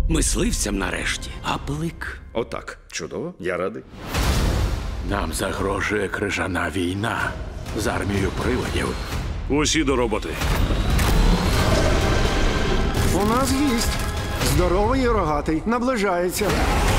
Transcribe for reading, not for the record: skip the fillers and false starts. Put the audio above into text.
Мисливцям нарешті. Аплик. Отак. Чудово. Я радий. Нам загрожує крижана війна з армією привидів. Усі до роботи. У нас гість. Здоровий і рогатий. Наближається.